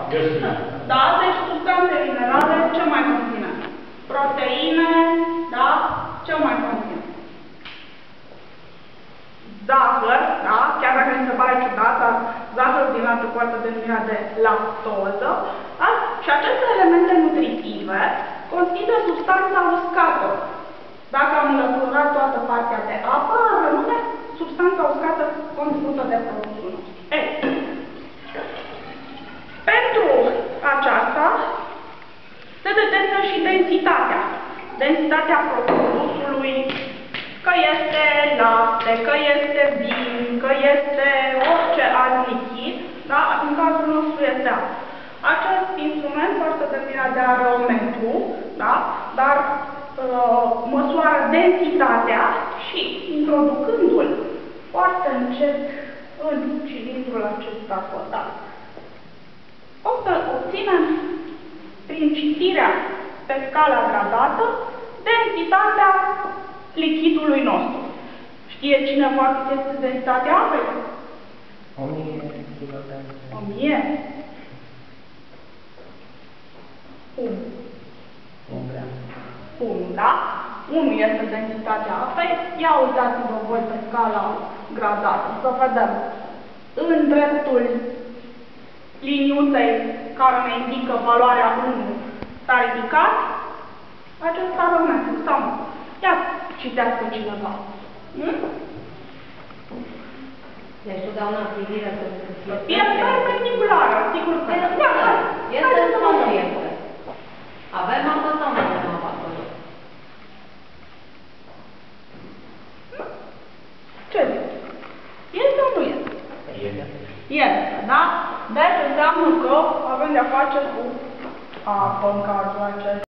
Da, deci substanțe minerale ce mai conține? Proteine, da? Ce mai conține? Zahăr, da? Chiar dacă mi se pare ciudat, dar zahărul din lapte poartă denumirea de lactoză, da? Și aceste elemente nutritive constituie substanța uscată. Dacă am înlăturat toată partea de apă, rămâne substanța uscată conținută de produsul nostru. Ei, pentru aceasta se determină și densitatea. Densitatea produsului, că este lapte, că este vin, că este orice alt lichid, da? În cazul nostru este apă. Acest instrument poartă denumirea de areometru, da? Dar măsoară densitatea și, introducându-l foarte încet în cilindrul acesta total, o să obținem, prin citirea pe scala gradată, densitatea lichidului nostru. Știe cineva cât este densitatea apei? 1000 kg. 1000? 1. 1, da? 1 este densitatea apei. Ia uitați-vă voi pe scala gradată. Să vedem. În dreptul liniuței care ne indică valoarea 1 s-a ridicat acest arometru sau nu? Ia citească cineva. Deci totdeauna privirea să fie... E perpendiculară, sigur că. Este sau nu este? Avem apă sau nu avem apă acolo? Ce zici? Este sau nu este? Este, da? Deci înseamnă că avem de-a face cu apă în cazul acesta.